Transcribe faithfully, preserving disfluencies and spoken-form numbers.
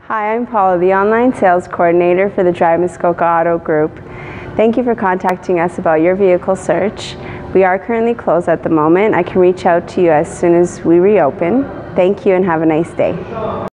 Hi, I'm Paula, the online sales coordinator for the Drive Muskoka Auto Group. Thank you for contacting us about your vehicle search. We are currently closed at the moment. I can reach out to you as soon as we reopen. Thank you and have a nice day.